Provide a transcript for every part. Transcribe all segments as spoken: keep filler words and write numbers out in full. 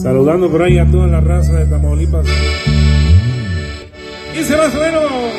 Saludando por ahí a toda la raza de Tamaulipas. Y se va suelo.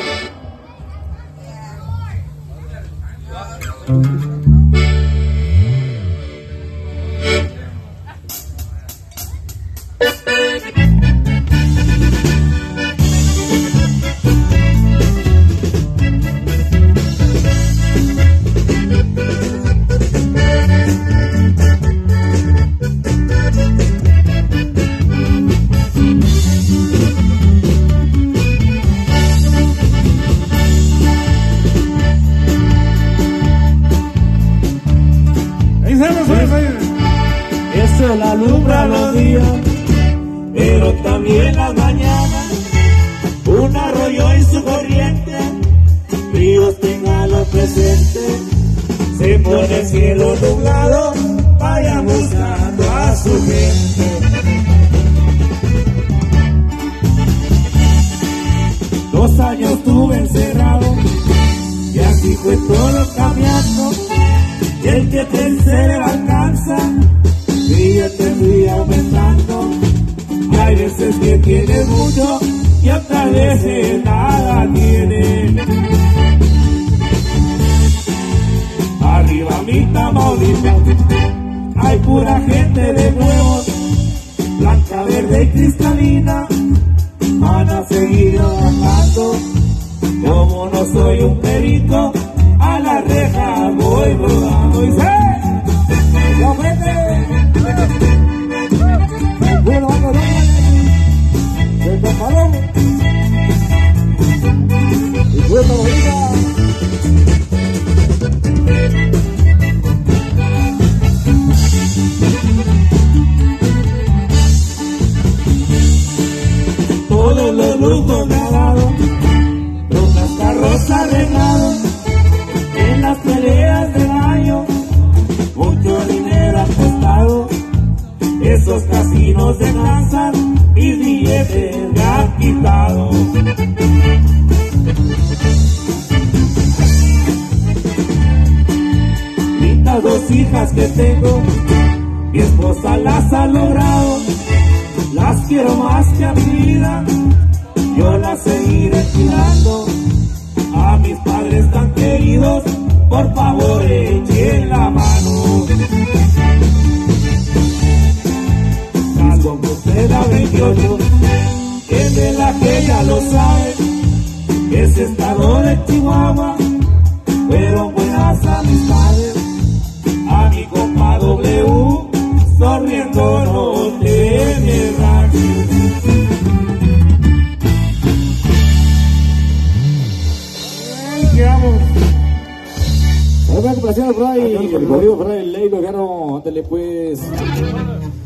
Eso la alumbra los días, pero también las mañanas. Un arroyo y su corriente, ríos téngalo presente. Se pone el cielo nublado, vaya buscando a su gente. Dos años tuve encerrado, y así fue todo cambiando. Y el que pensé le alcanza, día te fui aumentando. Y hay veces que tienes mucho y otras veces nada tienes. Arriba mi Tamaulipas, hay pura gente de nuevo, blanca, verde y cristalina, van a seguir trabajando. Como no soy un perico, a la reja voy rodando. Y sé, ¡la vete! Bueno, vamos, del Camarón y bueno, oiga. Todos los lujos me ha dado, rocas, carros arreglados, en las peleas del año, mucho dinero apostado. Esos casinos de danzas, mis billetes me han quitado. Lindas dos hijas que tengo, mi esposa las ha logrado. Las quiero más que a mi vida, yo las seguiré cuidando. A mis padres tan queridos, por favor echen la mano. Con usted a veintiocho, que de la que ya lo sabe, ese estado de Chihuahua, fueron buenas amistades. A mi compa W, sonriendo no tiene rancho. Llegamos. Una complacencia por ahí, el corrido por ahí, el Leilo, Gano, ándale pues.